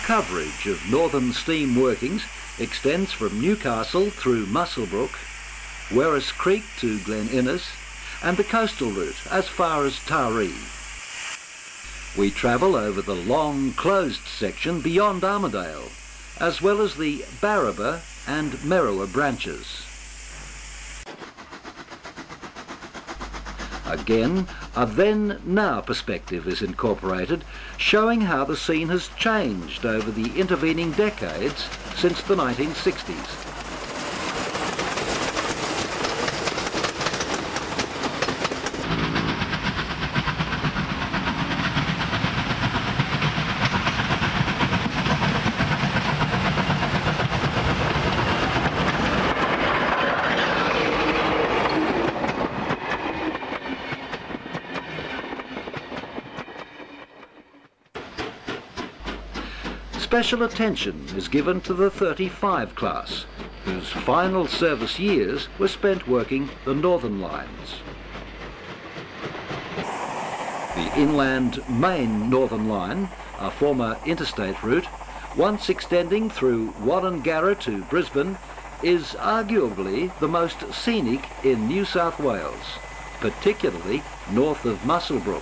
coverage of northern steam workings extends from Newcastle through Muswellbrook, Werris Creek to Glen Innes, and the coastal route as far as Taree. We travel over the long closed section beyond Armidale, as well as the Barraba and Merriwa branches. Again, a then-now perspective is incorporated, showing how the scene has changed over the intervening decades since the 1960s. Special attention is given to the 35 class, whose final service years were spent working the northern lines. The inland main northern line, a former interstate route, once extending through Garratt to Brisbane, is arguably the most scenic in New South Wales, particularly north of Muswellbrook.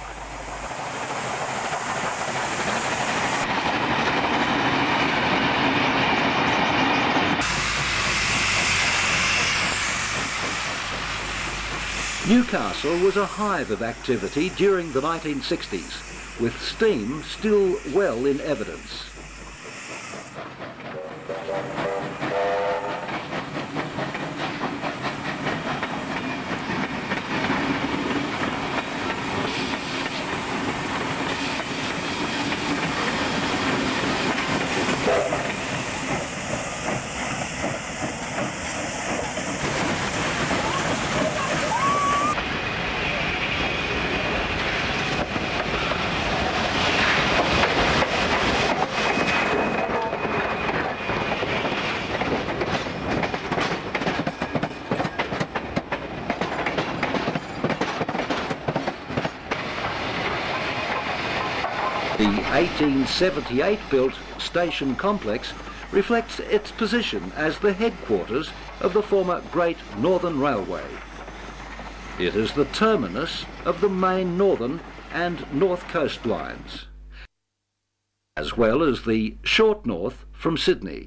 Newcastle was a hive of activity during the 1960s, with steam still well in evidence. The 1878 built station complex reflects its position as the headquarters of the former Great Northern Railway. It is the terminus of the main northern and north coast lines, as well as the short north from Sydney.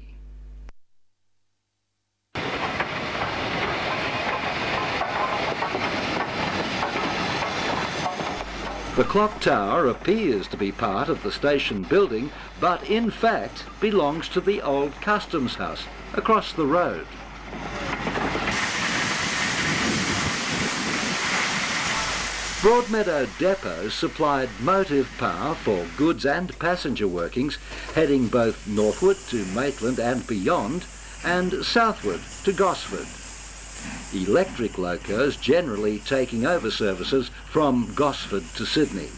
The clock tower appears to be part of the station building, but in fact belongs to the old customs house across the road. Broadmeadow Depot supplied motive power for goods and passenger workings heading both northward to Maitland and beyond, and southward to Gosford. Electric locos generally taking over services from Gosford to Sydney.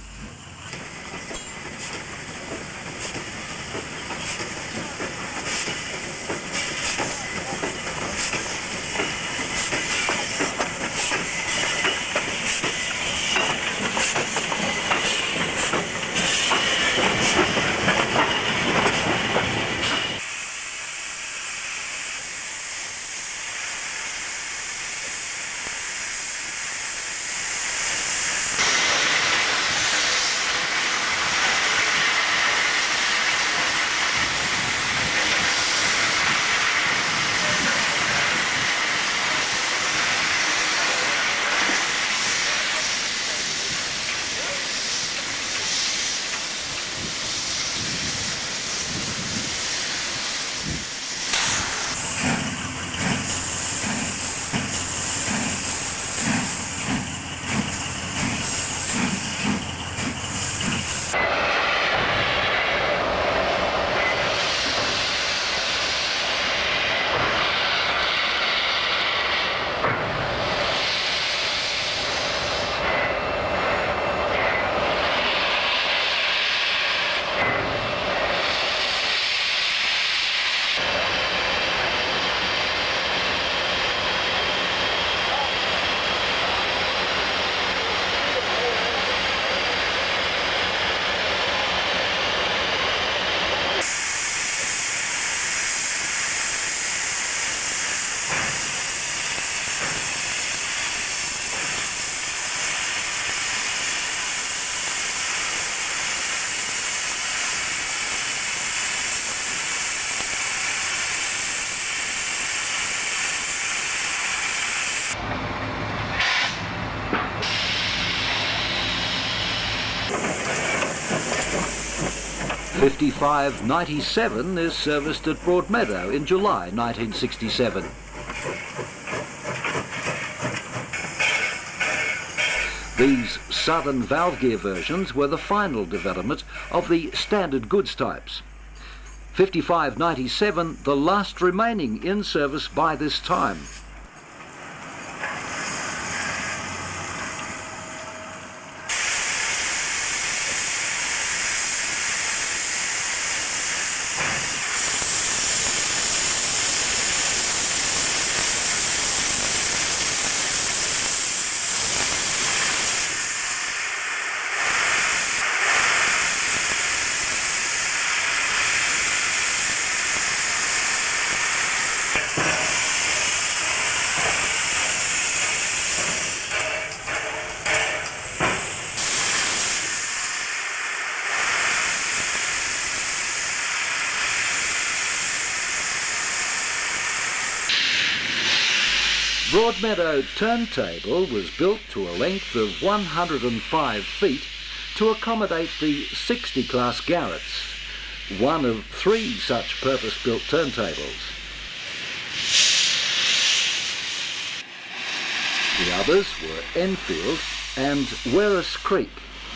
5597 is serviced at Broadmeadow in July 1967. These southern valve gear versions were the final development of the standard goods types. 5597, the last remaining in service by this time. Broadmeadow turntable was built to a length of 105 feet to accommodate the 60 class Garratts, one of 3 such purpose-built turntables. The others were Enfield and Werris Creek.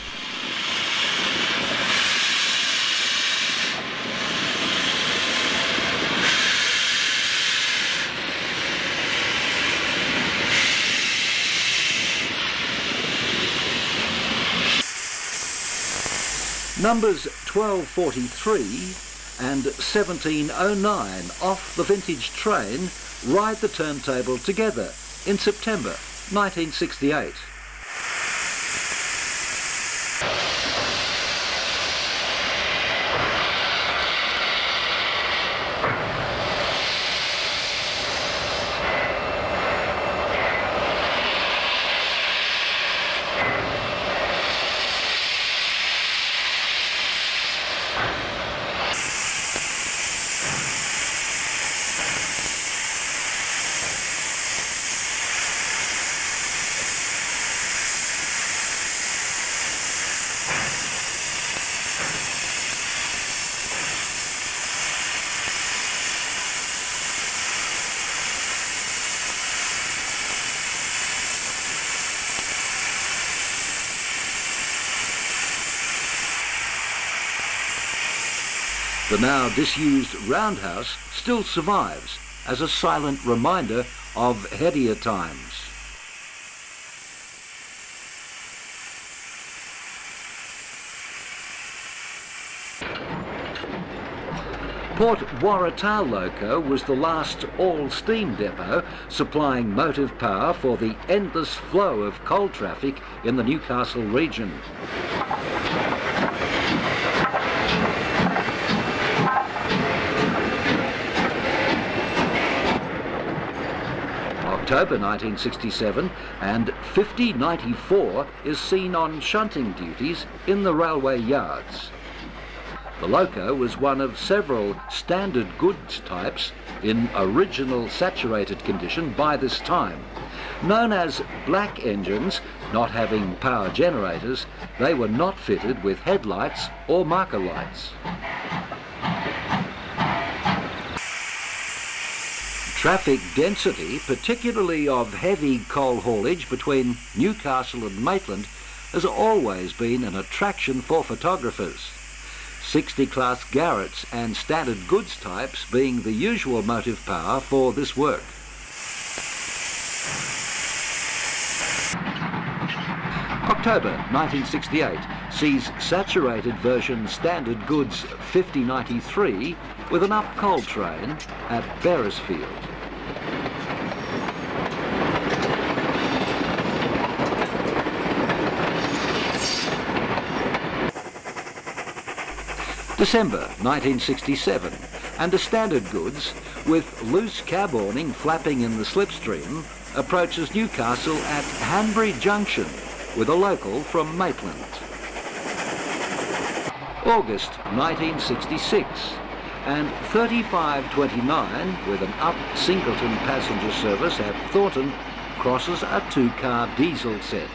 Numbers 1243 and 1709 off the vintage train ride the turntable together in September 1968. The now disused roundhouse still survives as a silent reminder of headier times. Port Waratah Loco was the last all-steam depot supplying motive power for the endless flow of coal traffic in the Newcastle region. October 1967 and 5094 is seen on shunting duties in the railway yards. The loco was one of several standard goods types in original saturated condition by this time. Known as black engines, not having power generators, they were not fitted with headlights or marker lights. Traffic density, particularly of heavy coal haulage between Newcastle and Maitland, has always been an attraction for photographers. 60 class Garratts and standard goods types being the usual motive power for this work. October 1968 sees saturated version standard goods 5093 with an up coal train at Beresfield. December 1967, and a standard goods with loose cab awning flapping in the slipstream approaches Newcastle at Hanbury Junction with a local from Maitland. August 1966, and 3529 with an up Singleton passenger service at Thornton crosses a 2-car diesel set.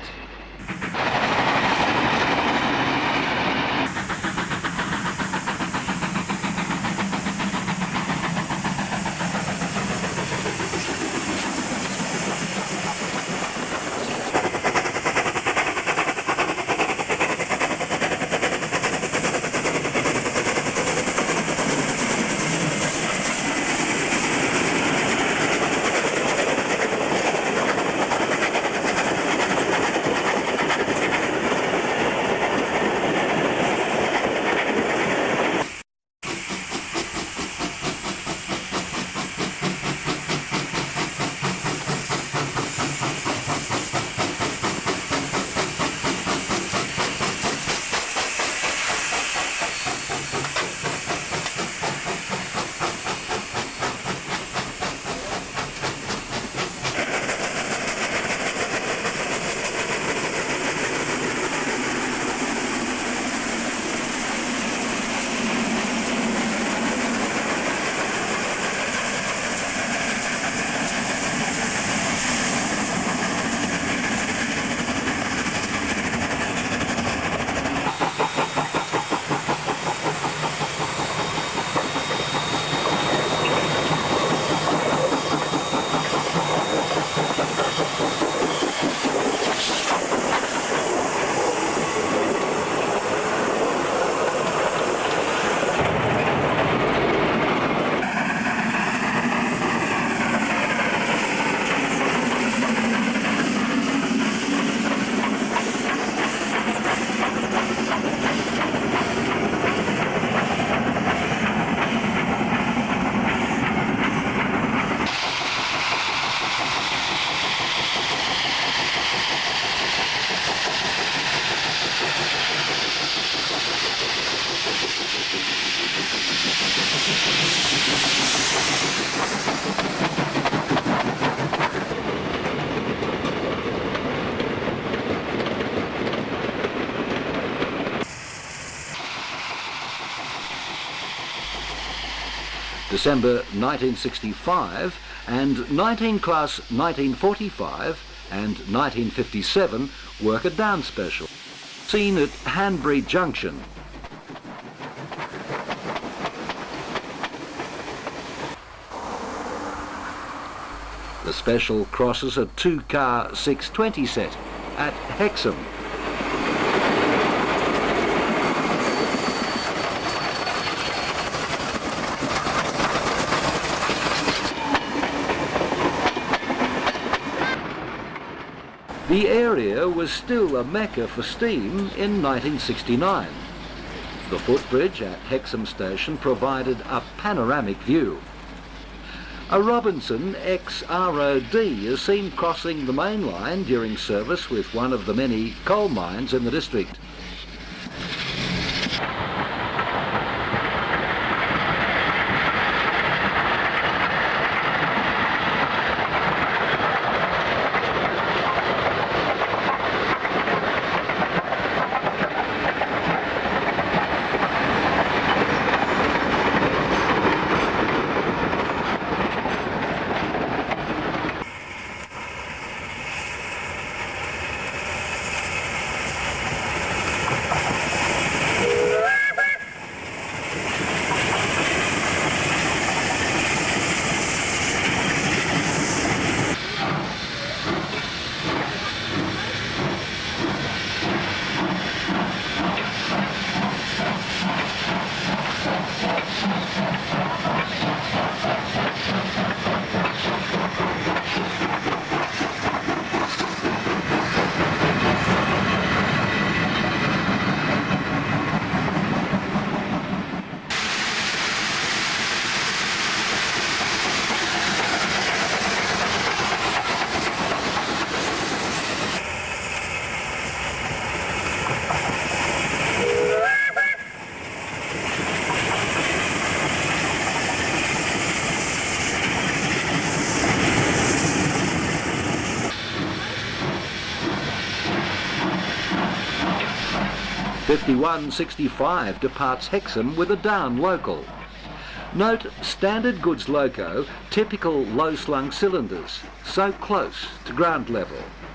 December 1965 and 19 Class 1945 and 1957 worker down special, seen at Hanbury Junction. The special crosses a 2-car 620 set at Hexham. The area was still a mecca for steam in 1969. The footbridge at Hexham Station provided a panoramic view. A Robinson ex-ROD is seen crossing the main line during service with one of the many coal mines in the district. '65 departs Hexham with a down local. Note standard goods loco, typical low-slung cylinders, so close to ground level.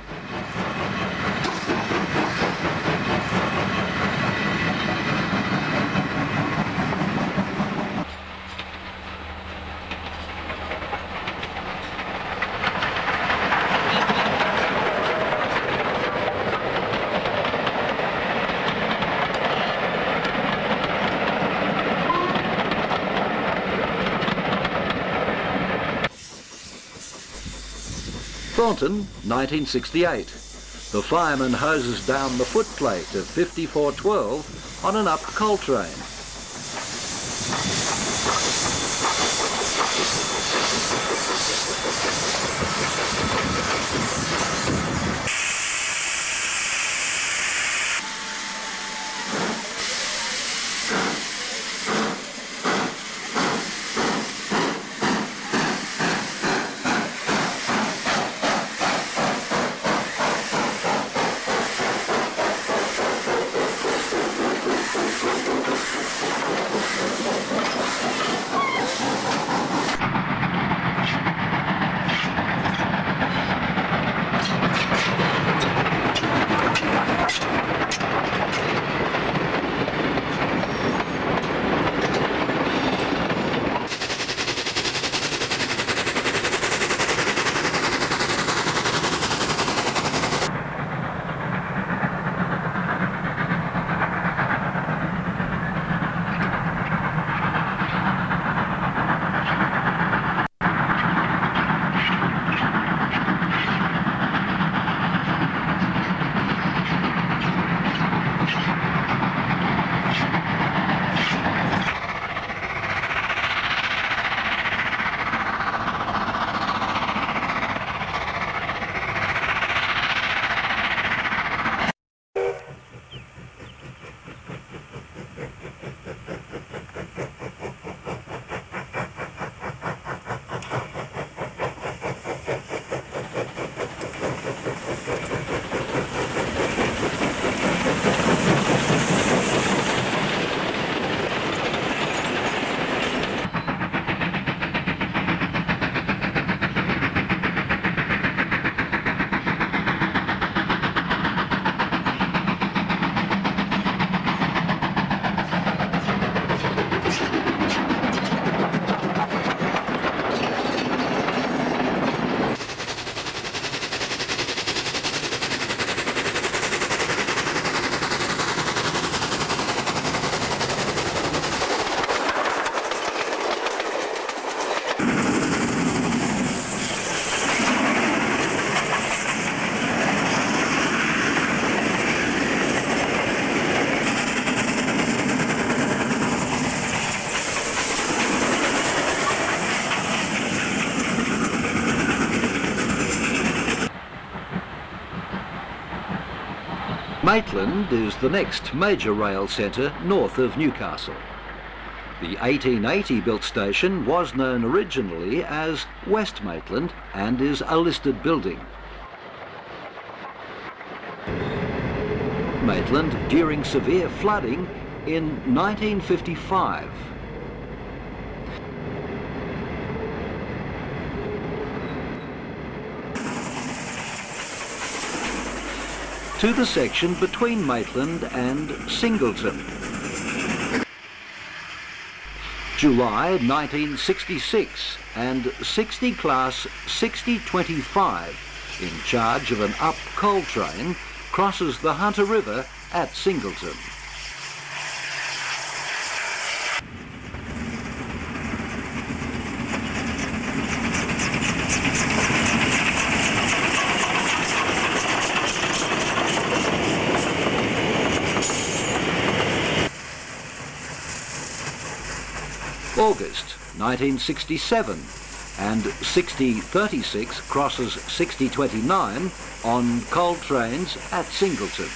Thornton, 1968. The fireman hoses down the footplate of 5412 on an up coal train. Maitland is the next major rail centre north of Newcastle. The 1880 built station was known originally as West Maitland and is a listed building. Maitland during severe flooding in 1955. To the section between Maitland and Singleton. July 1966 and 60 class 6025 in charge of an up coal train crosses the Hunter River at Singleton. August 1967 and 6036 crosses 6029 on coal trains at Singleton.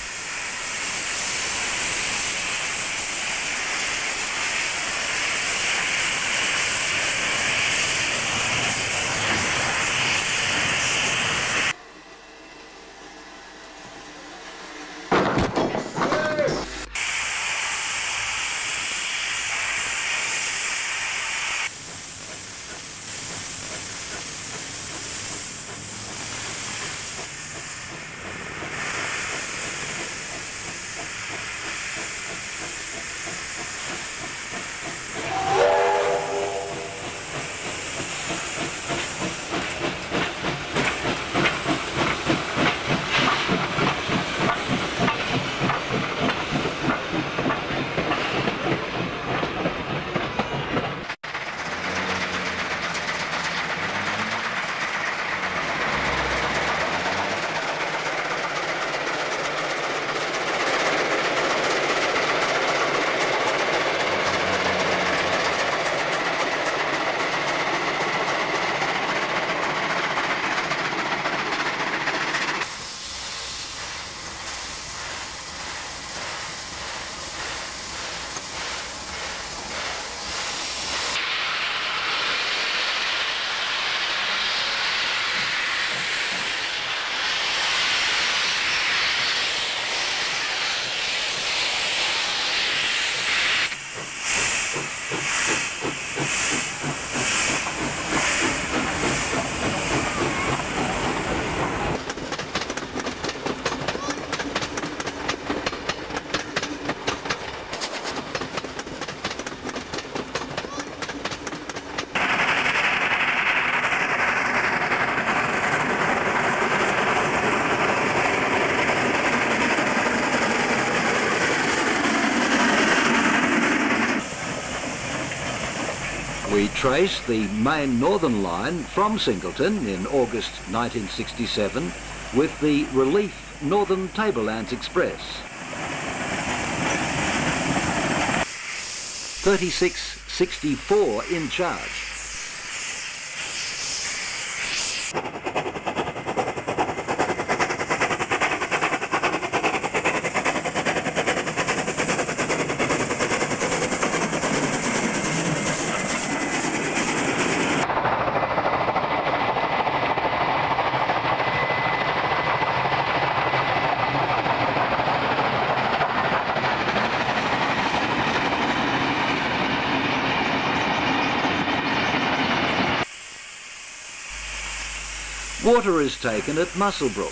We traced the main northern line from Singleton in August 1967 with the Relief Northern Tablelands Express. 3664 in charge. Water is taken at Muswellbrook.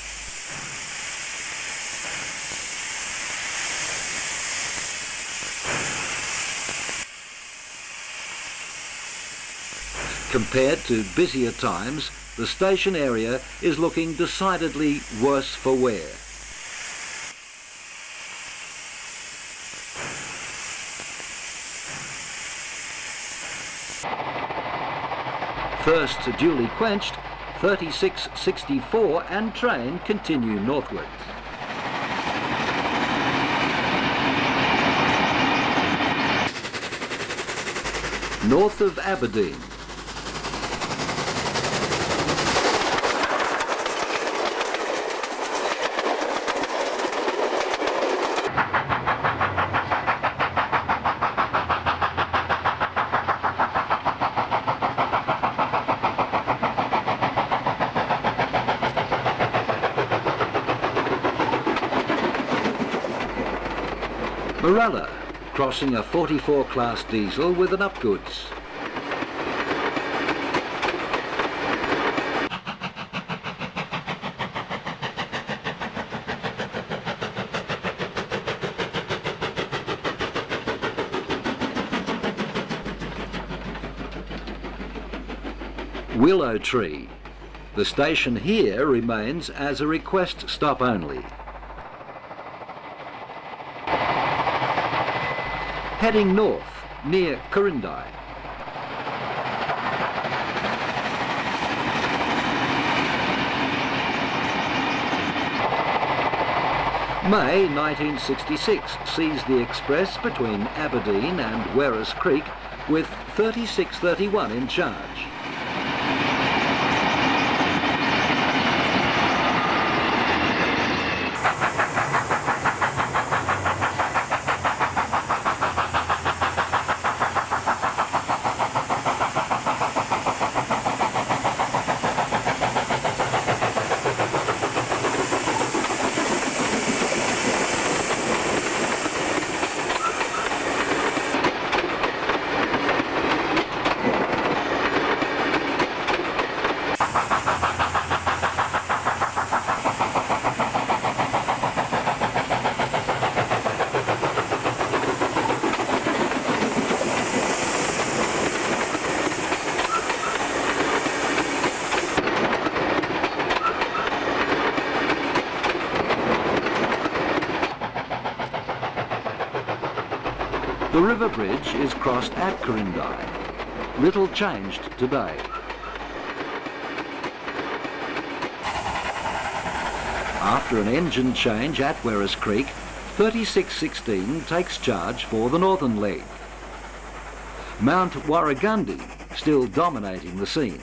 Compared to busier times, the station area is looking decidedly worse for wear. Thirst duly quenched, 3664 and train continue northwards. North of Aberdeen. Morella, crossing a 44 class diesel with an upgoods. Willow Tree. The station here remains as a request stop only. Heading north, near Corindai. May 1966 sees the express between Aberdeen and Werris Creek with 3631 in charge. The river bridge is crossed at Corindai. Little changed today. After an engine change at Werris Creek, 3616 takes charge for the northern leg. Mount Warragundi still dominating the scene.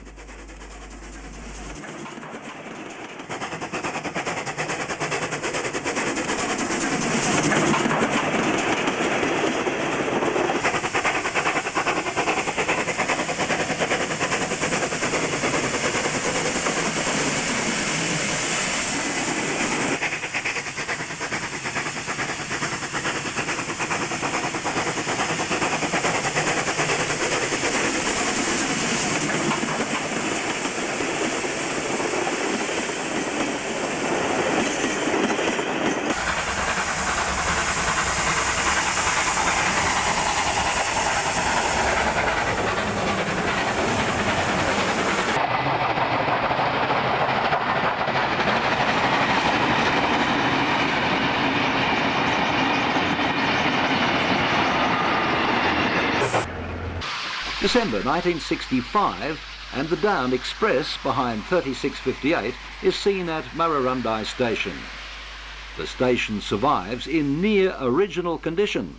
December 1965, and the Down Express behind 3658 is seen at Murrurundi Station. The station survives in near original condition.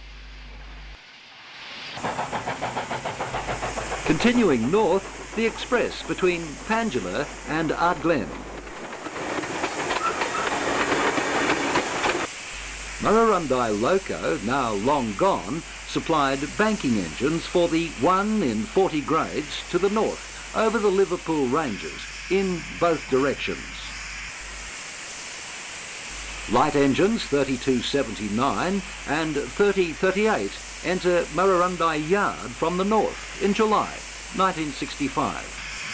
Continuing north, the express between Pangela and Ardglen. Murrurundi Loco, now long gone, supplied banking engines for the 1 in 40 grades to the north over the Liverpool Ranges in both directions. Light engines 3279 and 3038 enter Murrurundi Yard from the north in July 1965.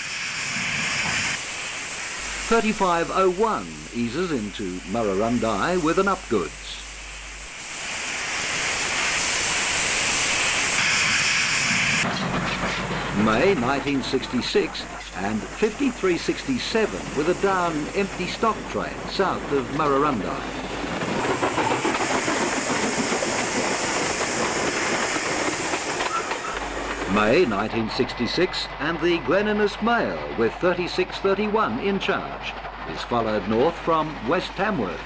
3501 eases into Murrurundi with an upgoods. May 1966 and 5367 with a down empty stock train south of Murrurundi. May 1966 and the Glen Innes Mail with 3631 in charge is followed north from West Tamworth.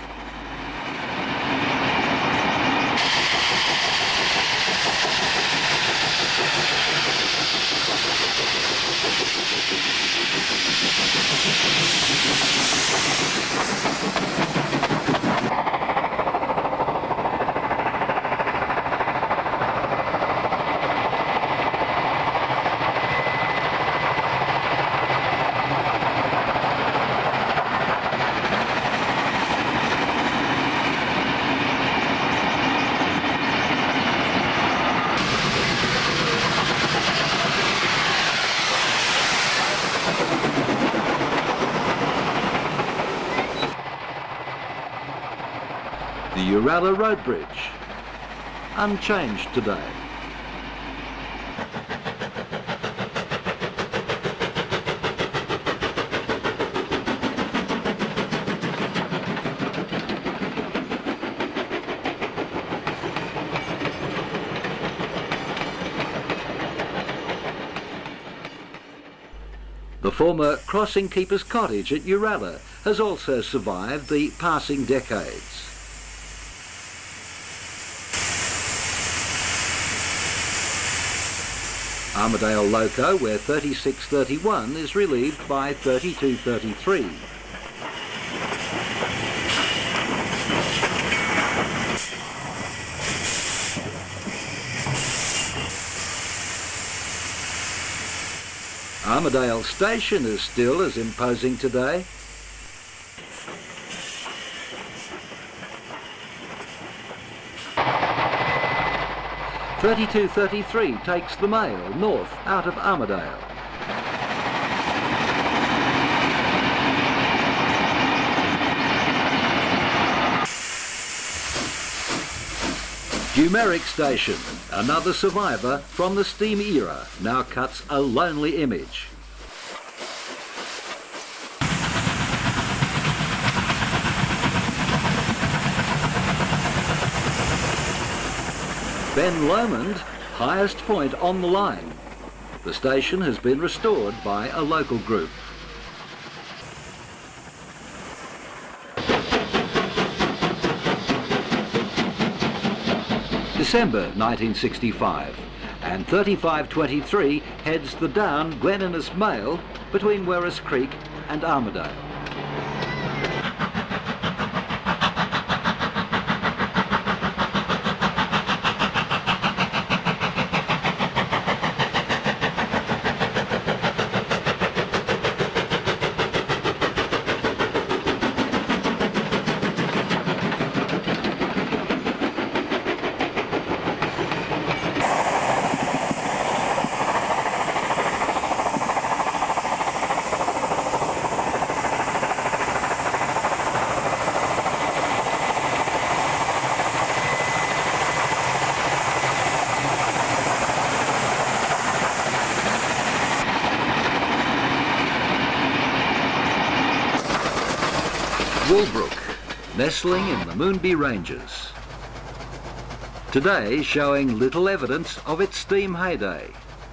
The Uralla Road Bridge, unchanged today. The former crossing keeper's cottage at Uralla has also survived the passing decades. Armidale Loco, where 3631 is relieved by 3233. Armidale Station is still as imposing today. "3233 takes the mail north out of Armidale. Numeric Station, another survivor from the steam era, now cuts a lonely image. Ben Lomond, highest point on the line. The station has been restored by a local group. December 1965, and 3523 heads the down Glen Innes Mail between Werris Creek and Armidale. Muswellbrook, nestling in the Moonbee Ranges. Today showing little evidence of its steam heyday.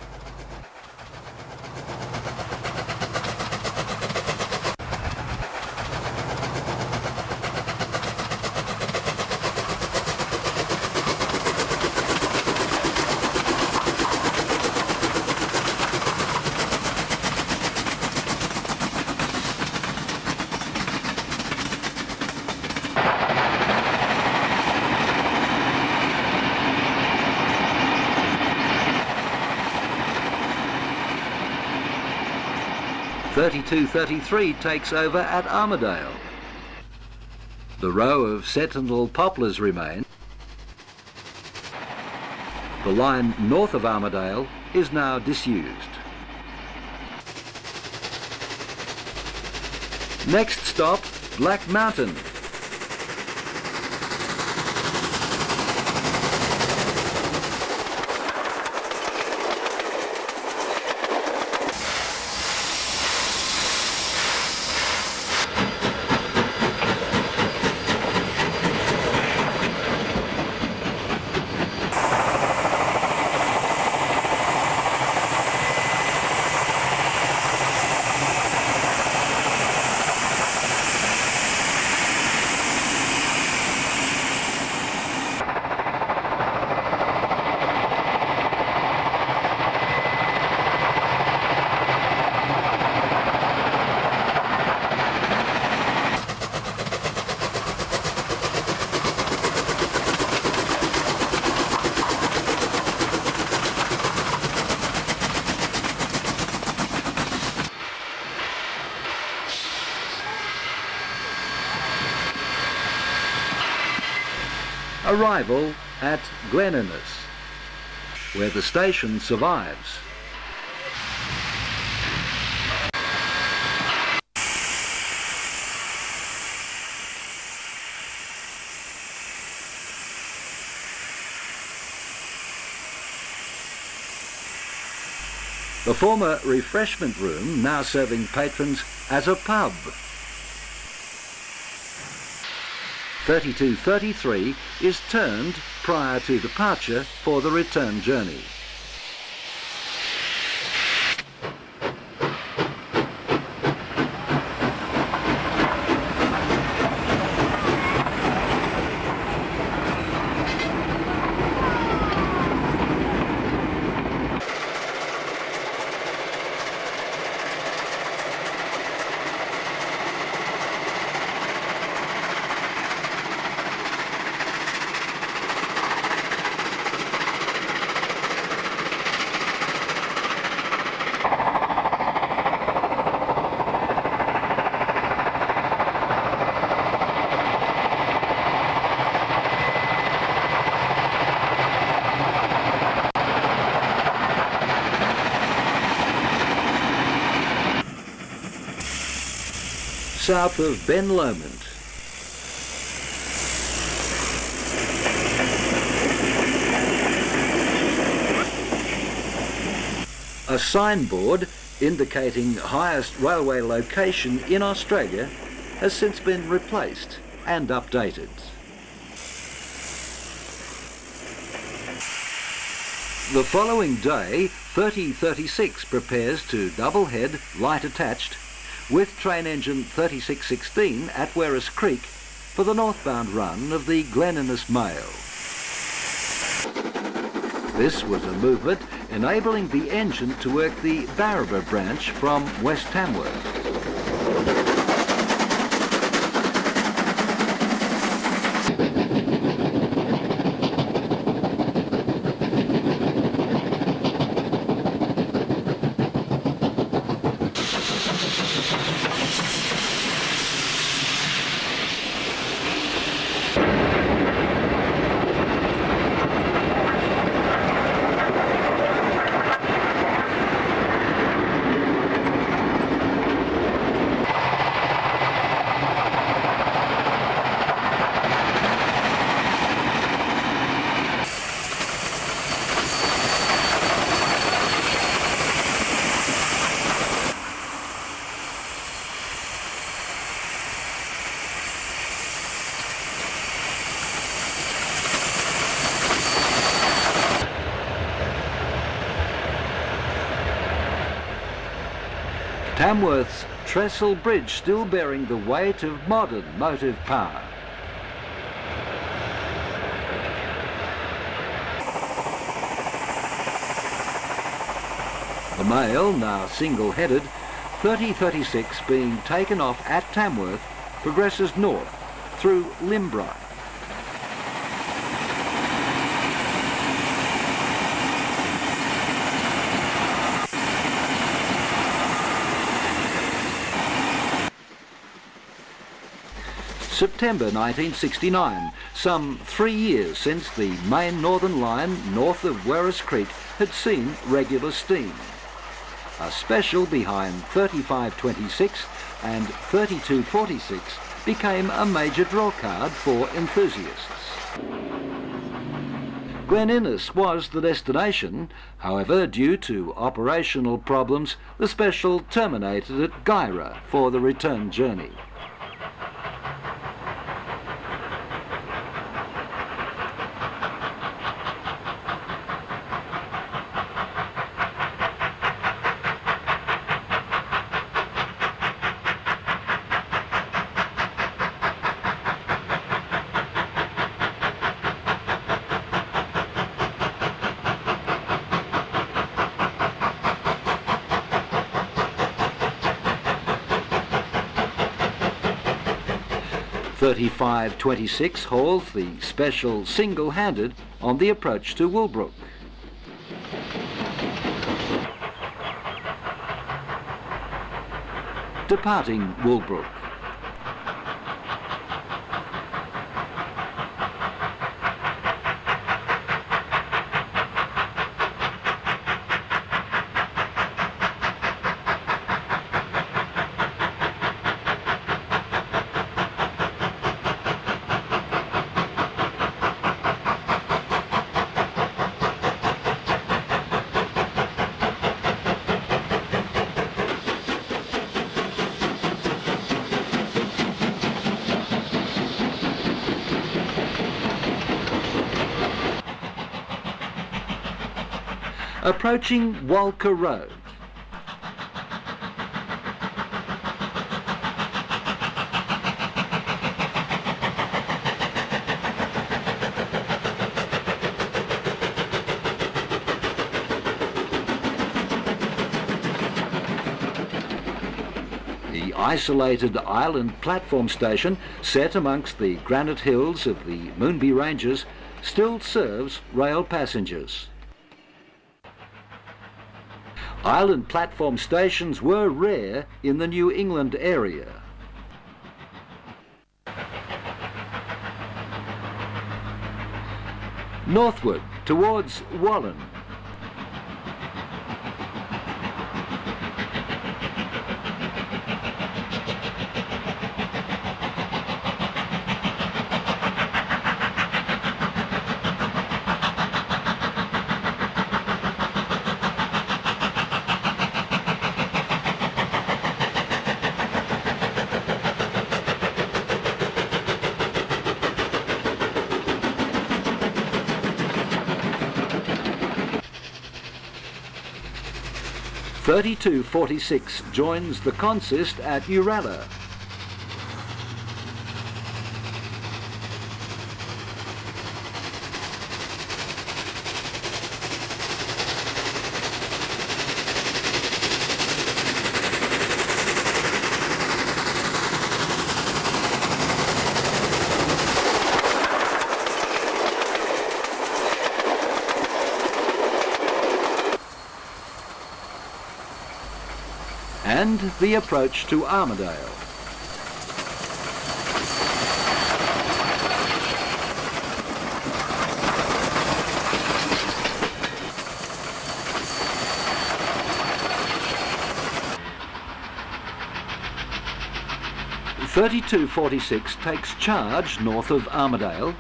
"3233 takes over at Armidale. The row of sentinel poplars remain. The line north of Armidale is now disused. Next stop, Black Mountain. Arrival at Glen Innes, where the station survives. The former refreshment room now serving patrons as a pub. 3233 is turned prior to departure for the return journey. South of Ben Lomond. A signboard indicating highest railway location in Australia has since been replaced and updated. The following day, 3036 prepares to double head, light attached, with train engine 3616 at Werris Creek for the northbound run of the Glen Innes mail. This was a movement enabling the engine to work the Barraba branch from West Tamworth. Tamworth's trestle bridge still bearing the weight of modern motive power. The mail, now single-headed, 3036 being taken off at Tamworth, progresses north through Limbra. September 1969, some 3 years since the main northern line north of Werris Creek had seen regular steam. A special behind 3526 and 3246 became a major drawcard for enthusiasts. Glen Innes was the destination. However, due to operational problems, the special terminated at Garratt for the return journey. .3526 hauls the special single-handed on the approach to Muswellbrook. Departing Muswellbrook. Approaching Walker Road. The isolated island platform station, set amongst the granite hills of the Moonbee Ranges, still serves rail passengers. Island platform stations were rare in the New England area. Northward towards Wallen. .3246 joins the consist at Uralla. And the approach to Armidale. .3246 takes charge north of Armidale.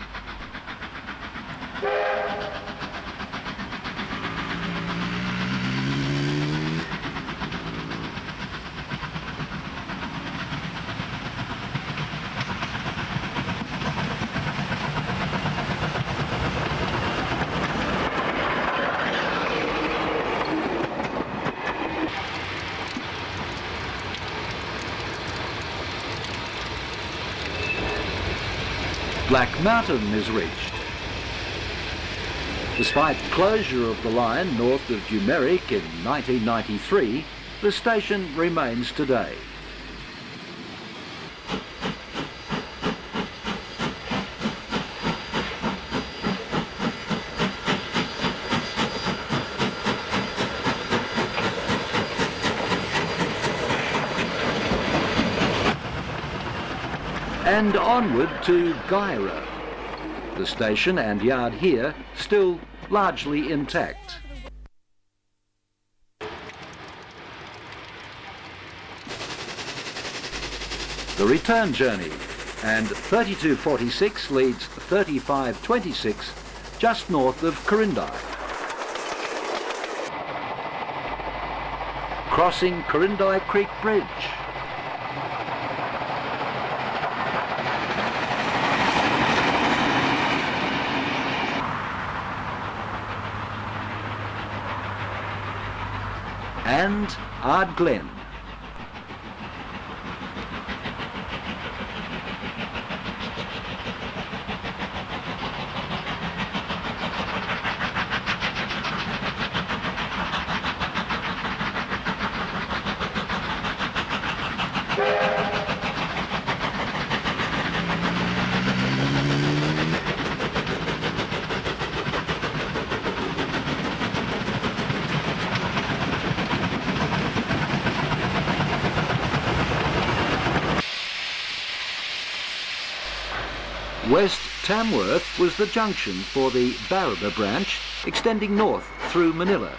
Black Mountain is reached. Despite closure of the line north of Dumeric in 1993, the station remains today. And onward to Garratt. The station and yard here still largely intact. The return journey, and 3246 leads 3526 just north of Corindai. Crossing Corindai Creek Bridge. And Ard Glen. West Tamworth was the junction for the Barraba branch, extending north through Manila.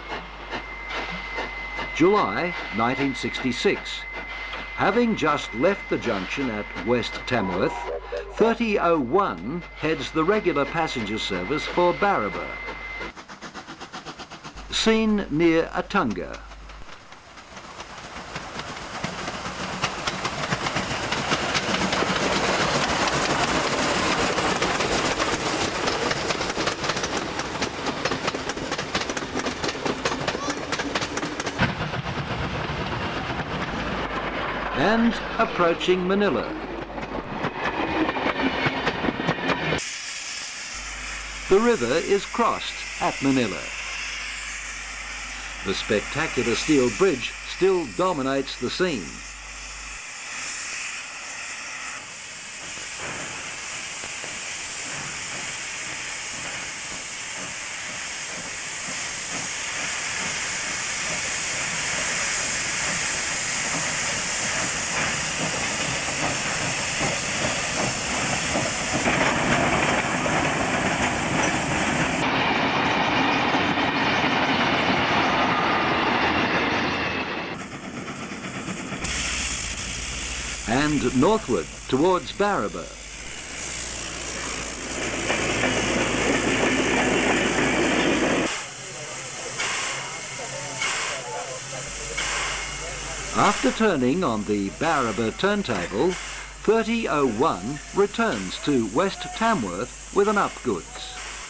July 1966. Having just left the junction at West Tamworth, 3001 heads the regular passenger service for Barraba. Seen near Atunga. and approaching Manila. The river is crossed at Manila. The spectacular steel bridge still dominates the scene. And northward towards Barraba. After turning on the Barraba turntable, 3001 returns to West Tamworth with an up goods.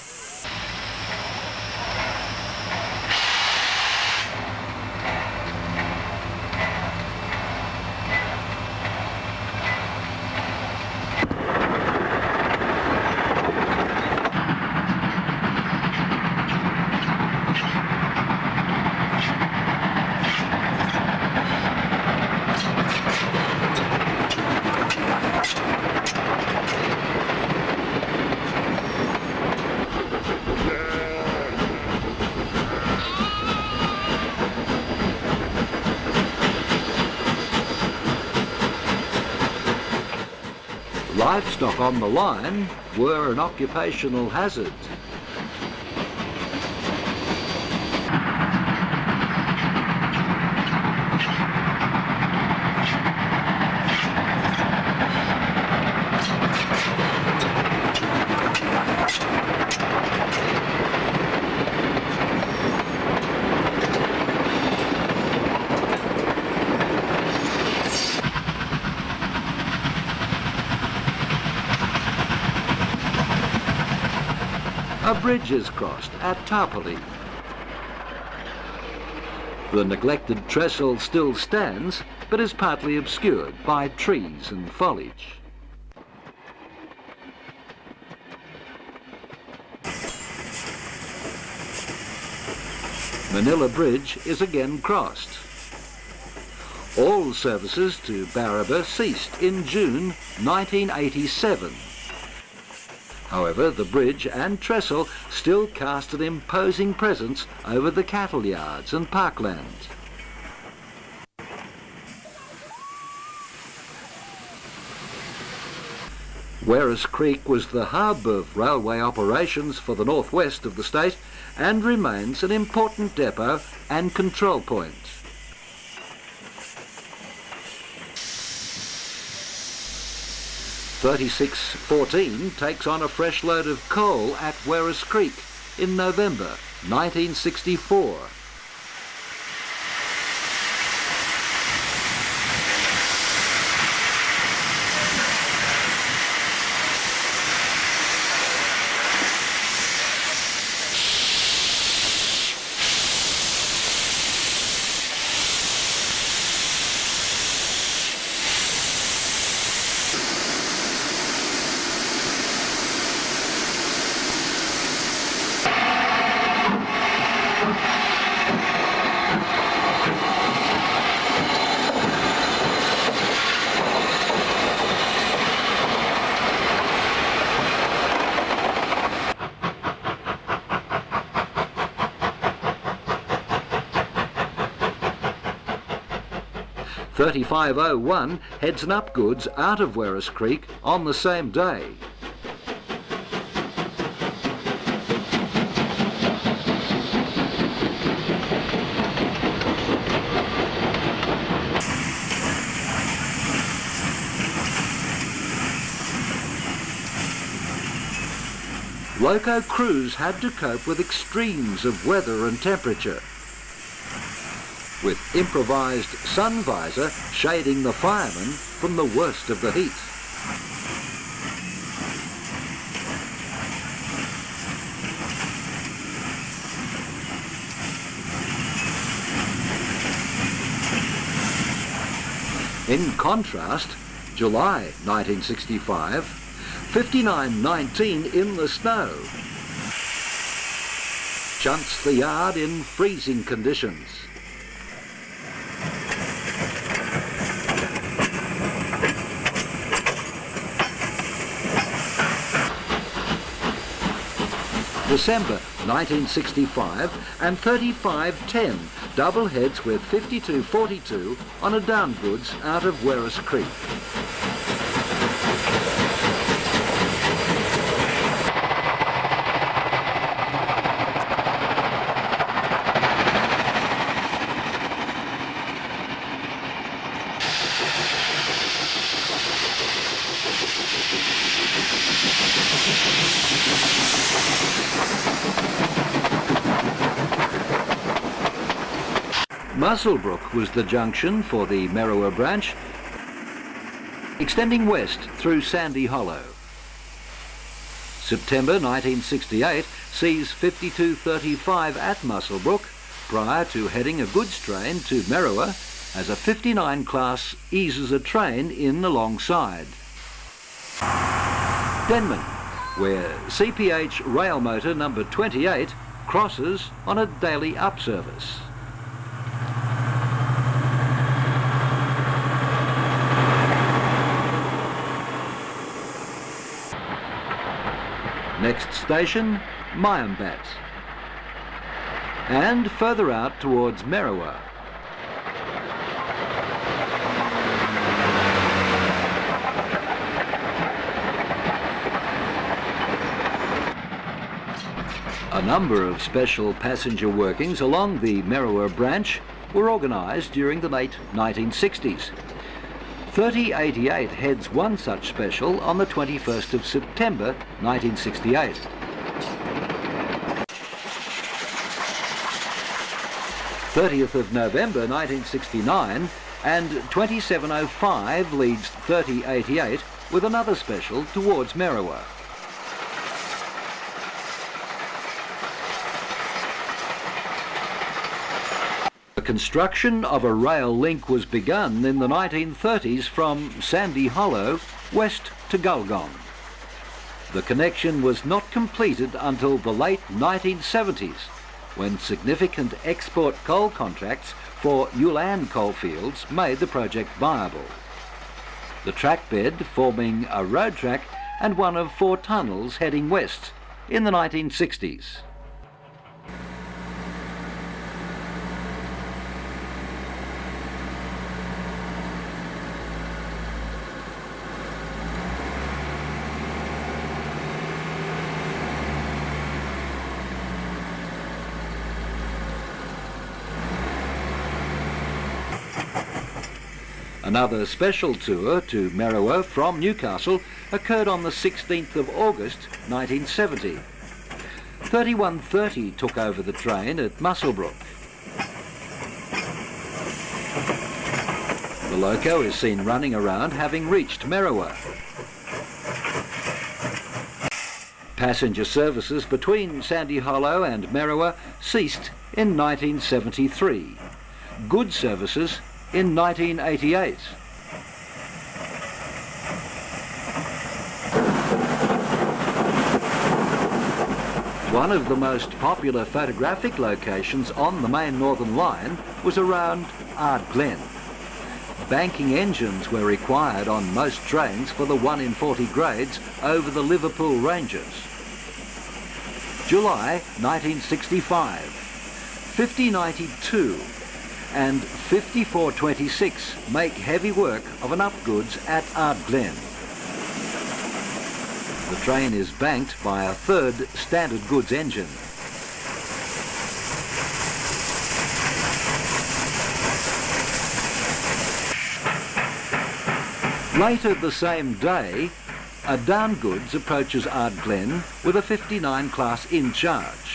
Livestock on the line were an occupational hazard. A bridge is crossed at Taree. The neglected trestle still stands, but is partly obscured by trees and foliage. Manila Bridge is again crossed. All services to Barraba ceased in June 1987. However, the bridge and trestle still cast an imposing presence over the cattle yards and parkland. Werris Creek was the hub of railway operations for the northwest of the state and remains an important depot and control point. .3614 takes on a fresh load of coal at Werris Creek in November 1964. .3501 heads an up goods out of Werris Creek on the same day. Loco crews had to cope with extremes of weather and temperature, with improvised sun visor shading the firemen from the worst of the heat. In contrast, July 1965, 59.19 in the snow. Shunts the yard in freezing conditions. December 1965 and 35.10 double heads with 52.42 on a down goods out of Werris Creek. Muswellbrook was the junction for the Merriwa branch, extending west through Sandy Hollow. September 1968 sees 52.35 at Muswellbrook prior to heading a goods train to Merriwa as a 59 class eases a train in alongside. Denman, where CPH rail motor number 28 crosses on a daily up service. Next station, Meyermbat, and further out towards Merriwa. A number of special passenger workings along the Merriwa branch were organised during the late 1960s. 3088 heads one such special on the 21st of September 1968. th of November 1969 and 2705 leads 3088 with another special towards Merriwa. The construction of a rail link was begun in the 1930s from Sandy Hollow west to Gulgong. The connection was not completed until the late 1970s, when significant export coal contracts for Ulan coalfields made the project viable. The track bed forming a road track and one of 4 tunnels heading west in the 1960s. Another special tour to Merriwa from Newcastle occurred on the 16th of August 1970. 3130 took over the train at Muswellbrook. The loco is seen running around having reached Merriwa. Passenger services between Sandy Hollow and Merriwa ceased in 1973. Goods services in 1988. One of the most popular photographic locations on the main Northern Line was around Glen. Banking engines were required on most trains for the 1 in 40 grades over the Liverpool ranges. July 1965, 5092 and 5426 make heavy work of an upgoods at Glen. The train is banked by a 3rd standard goods engine. Later the same day, a down goods approaches Glen with a 59 class in charge.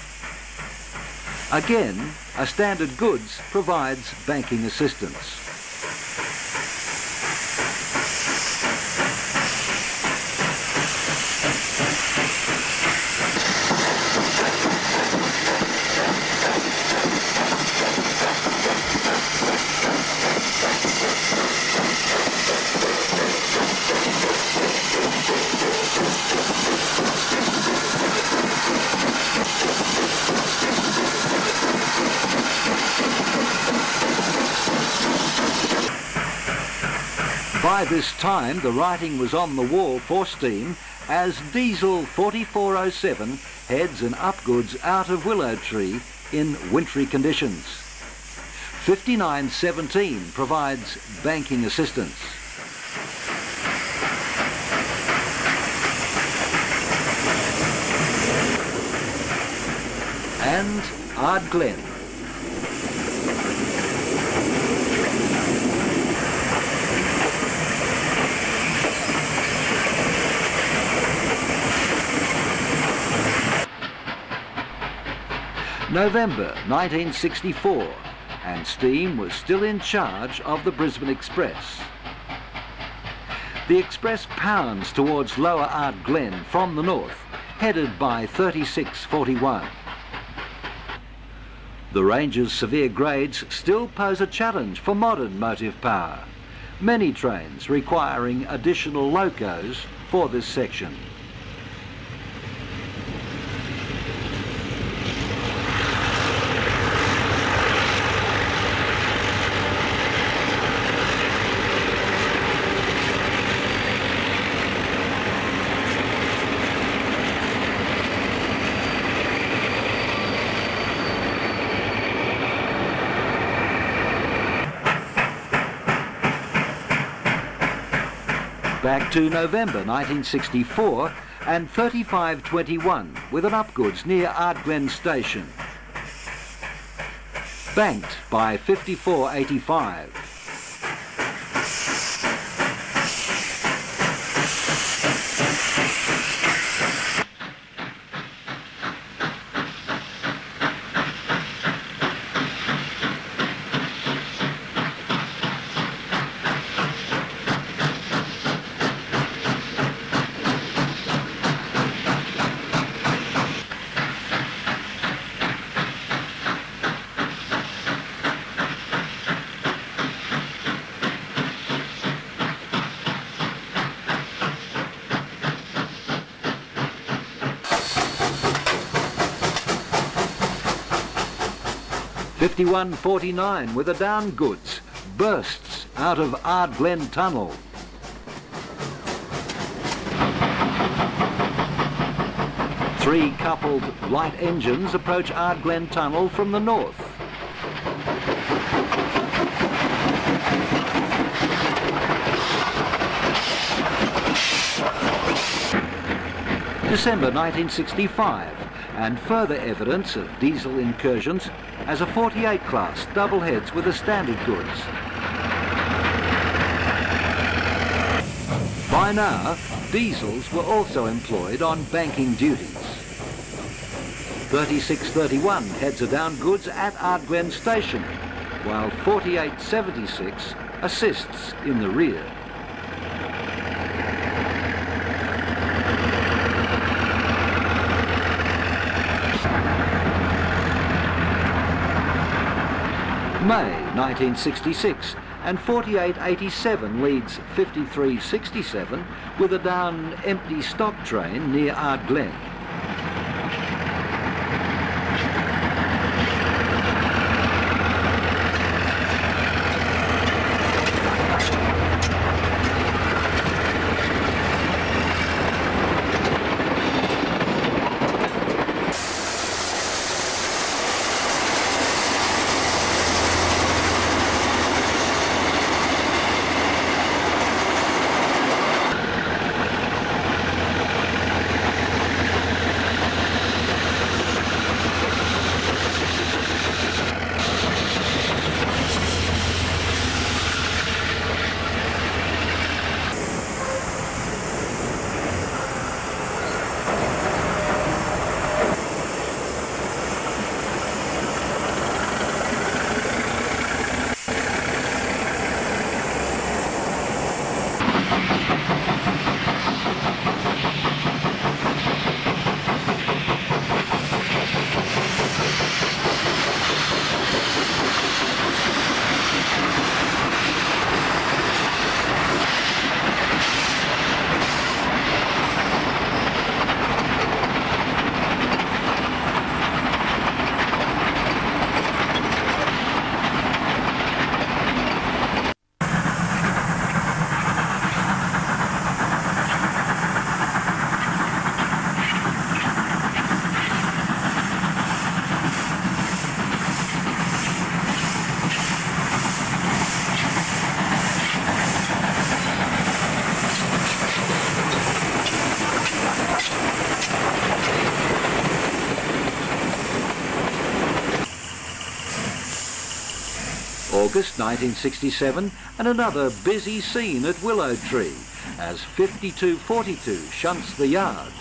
Again, a standard goods provides banking assistance. this time the writing was on the wall for steam as diesel 4407 heads and upgoods out of Willow Tree in wintry conditions. 5917 provides banking assistance. And Ard Glen. November 1964, and steam was still in charge of the Brisbane Express. The express pounds towards Lower Ard Glen from the north, headed by 3641. The range's severe grades still pose a challenge for modern motive power, many trains requiring additional locos for this section. Back to November 1964 and 3521 with an upgoods near Ard Glen Station. Banked by 5485. .5149 with a down goods bursts out of Ard Glen Tunnel. Three coupled light engines approach Ard Glen Tunnel from the north. December 1965, and further evidence of diesel incursions as a 48 class double heads with the standard goods. By now, diesels were also employed on banking duties. 3631 heads a down goods at Ard Glen Station, while 4876 assists in the rear. May 1966, and 4887 leads 5367 with a down empty stock train near Ard Glen. August 1967, and another busy scene at Willow Tree as 5242 shunts the yard.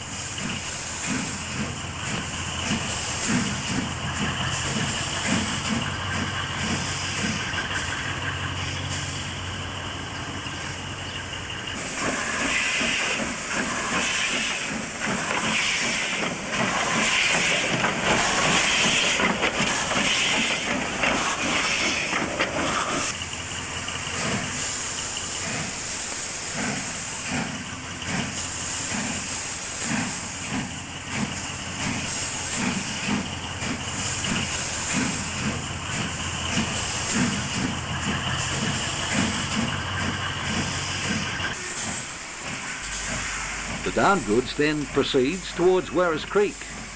The down goods then proceeds towards Werris Creek.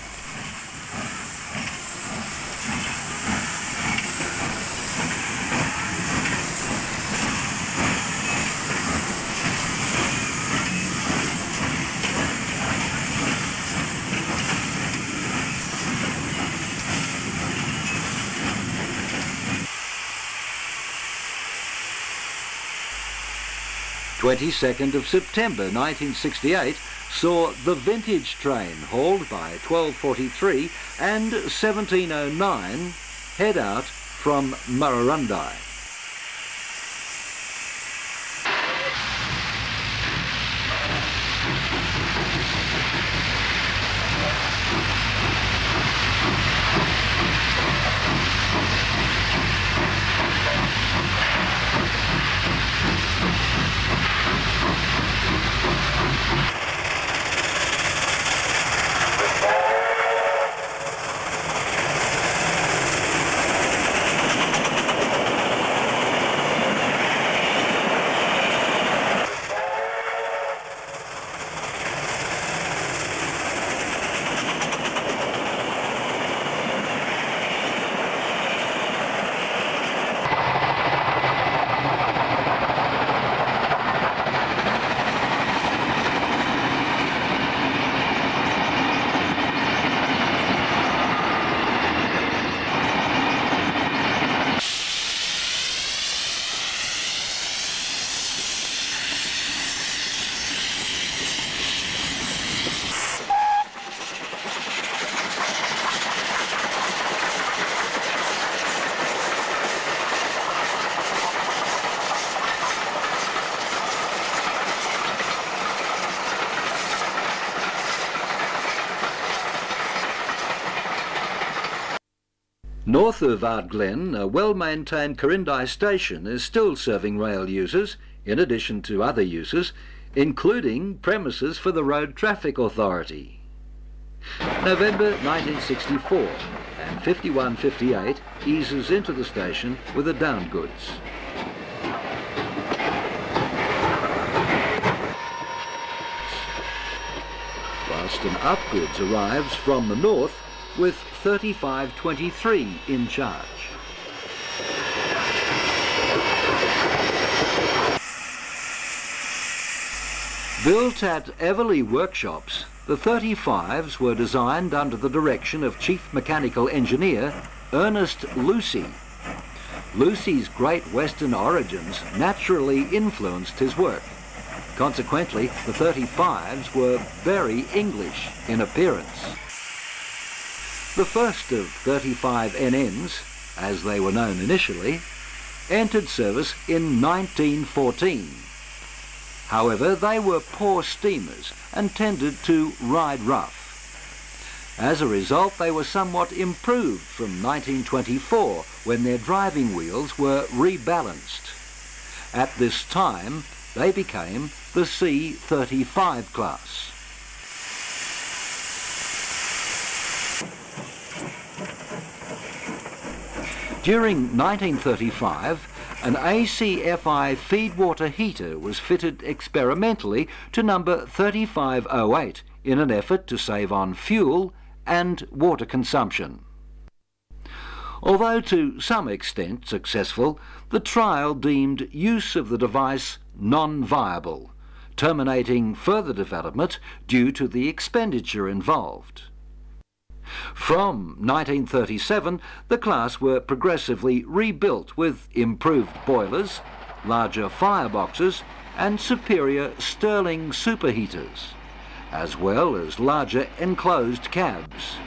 September 22nd, 1968 saw the vintage train hauled by 1243 and 1709 head out from Murrurundi. North of Ardglen, a well-maintained Corindi station is still serving rail users, in addition to other uses, including premises for the Road Traffic Authority. November 1964, and 5158 eases into the station with the down goods. Whilst an up goods arrives from the north with 3523 in charge. Built at Everley Workshops, the 35s were designed under the direction of Chief Mechanical Engineer Ernest Lucy. Lucy's Great Western origins naturally influenced his work. Consequently, the 35s were very English in appearance. The first of 35 NNs, as they were known initially, entered service in 1914. However, they were poor steamers and tended to ride rough. As a result, they were somewhat improved from 1924, when their driving wheels were rebalanced. At this time, they became the C35 class. During 1935, an ACFI feedwater heater was fitted experimentally to number 3508 in an effort to save on fuel and water consumption. Although to some extent successful, the trial deemed use of the device non-viable, terminating further development due to the expenditure involved. From 1937, the class were progressively rebuilt with improved boilers, larger fireboxes and superior Stirling superheaters, as well as larger enclosed cabs.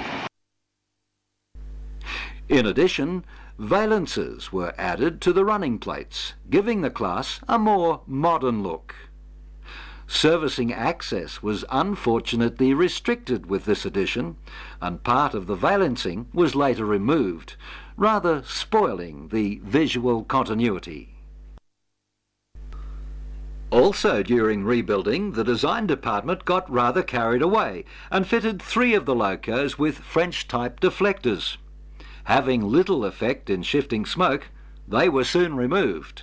In addition, valances were added to the running plates, giving the class a more modern look. Servicing access was unfortunately restricted with this addition, and part of the valancing was later removed, rather spoiling the visual continuity. Also during rebuilding, the design department got rather carried away and fitted 3 of the locos with French-type deflectors. Having little effect in shifting smoke, they were soon removed.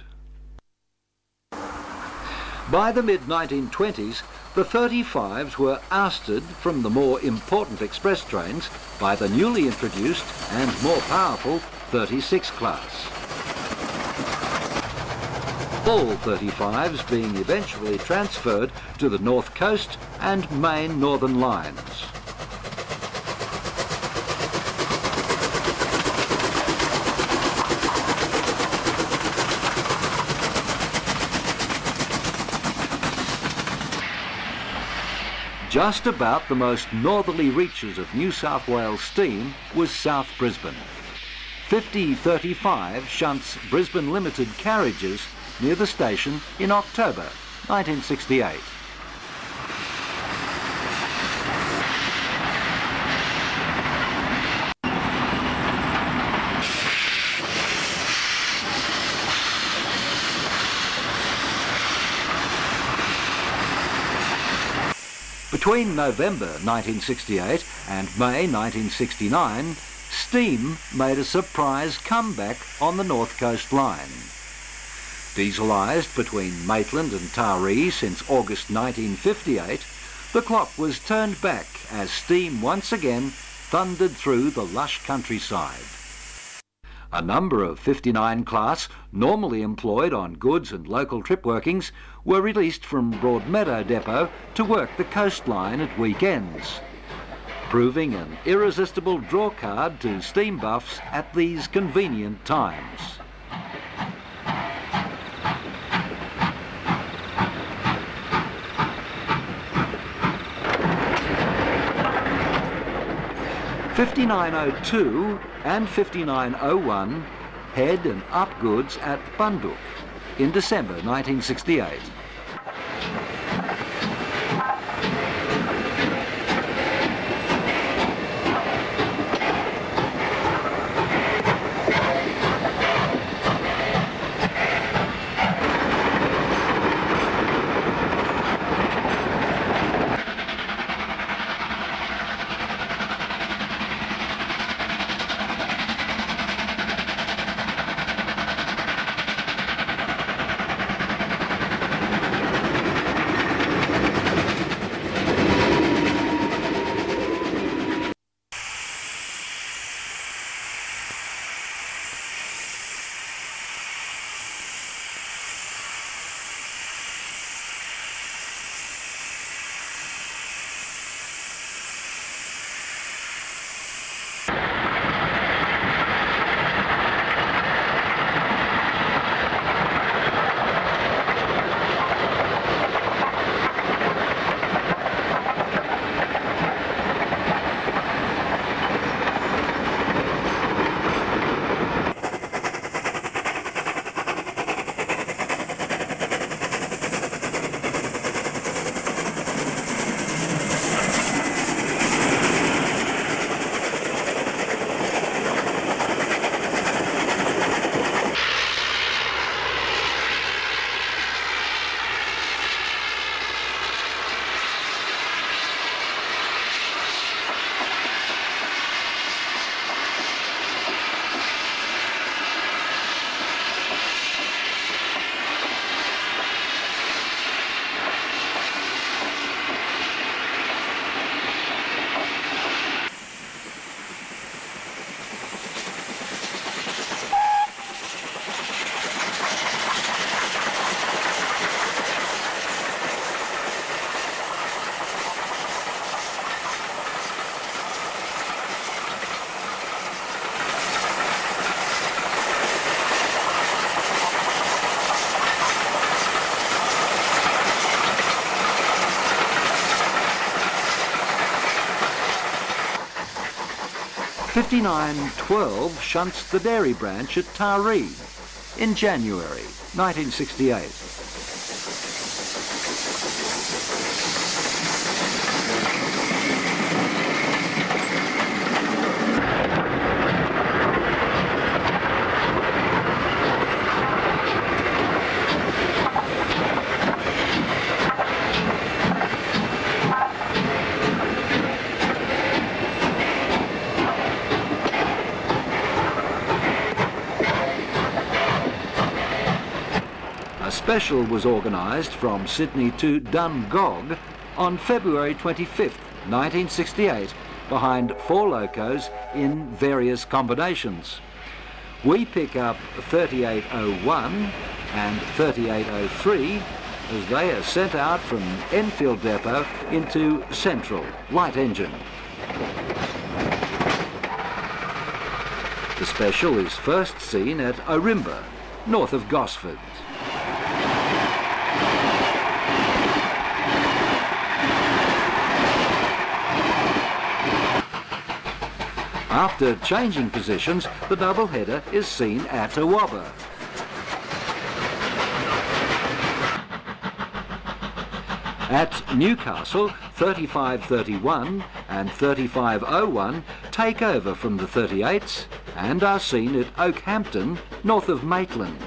By the mid-1920s, the 35s were ousted from the more important express trains by the newly introduced and more powerful 36 class. All 35s being eventually transferred to the North Coast and main northern lines. Just about the most northerly reaches of New South Wales steam was South Brisbane. 5035 shunts Brisbane Limited carriages near the station in October 1968. Between November 1968 and May 1969, steam made a surprise comeback on the North Coast line. Dieselised between Maitland and Taree since August 1958, the clock was turned back as steam once again thundered through the lush countryside. A number of 59 class, normally employed on goods and local trip workings, were released from Broadmeadow Depot to work the coastline at weekends, proving an irresistible drawcard to steam buffs at these convenient times. (5902) and 5901 head and up goods at Bundook in December 1968. 5912 shunts the dairy branch at Taree in January 1968. A special was organised from Sydney to Dungog on February 25th, 1968, behind 4 locos in various combinations. We pick up 3801 and 3803 as they are sent out from Enfield Depot into Central Light Engine. The special is first seen at Ourimbah, north of Gosford. After changing positions, the doubleheader is seen at Awabba. At Newcastle, 3531 and 3501 take over from the 38s and are seen at Oakhampton, north of Maitland.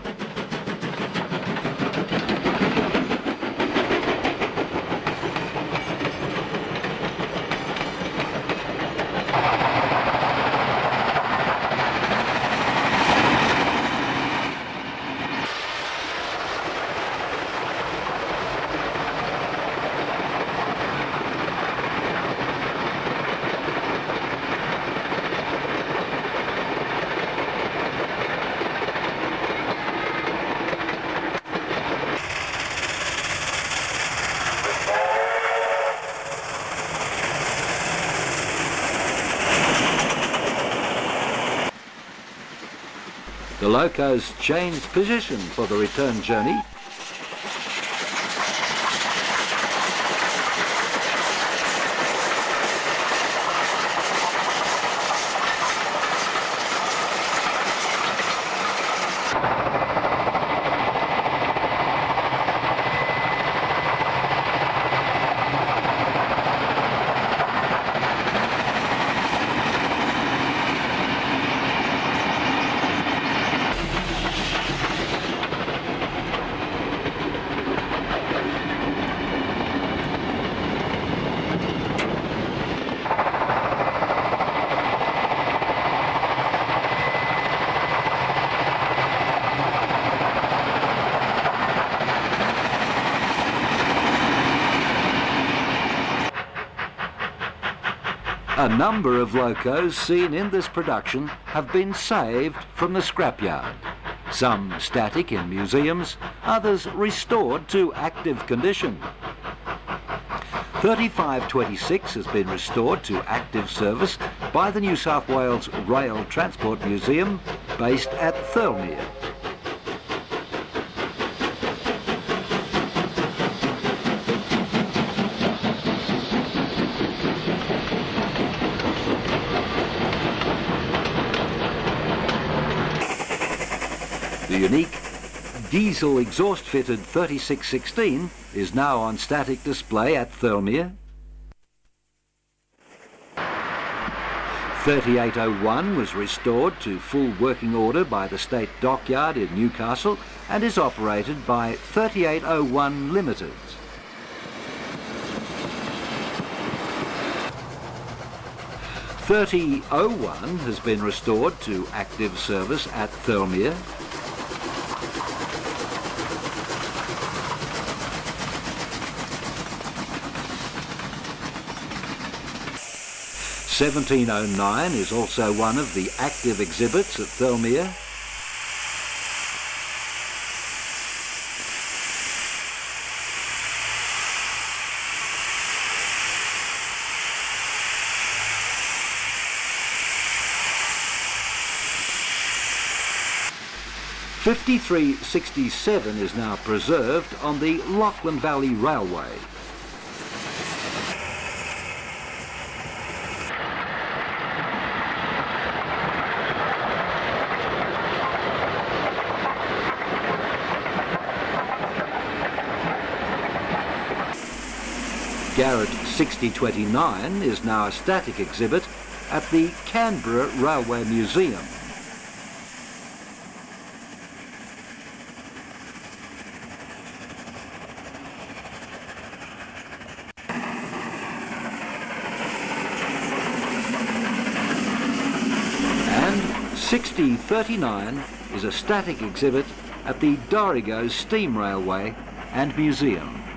The locos changed position for the return journey. A number of locos seen in this production have been saved from the scrapyard. Some static in museums, others restored to active condition. 3526 has been restored to active service by the New South Wales Rail Transport Museum, based at Thirlmere. The unique diesel exhaust-fitted 3616 is now on static display at Thirlmere. 3801 was restored to full working order by the State Dockyard in Newcastle and is operated by 3801 Limited. .3001 has been restored to active service at Thirlmere. .1709 is also one of the active exhibits at Thirlmere. .5367 is now preserved on the Lachlan Valley Railway. Garratt 6029 is now a static exhibit at the Canberra Railway Museum. And 6039 is a static exhibit at the Dorrigo Steam Railway and Museum.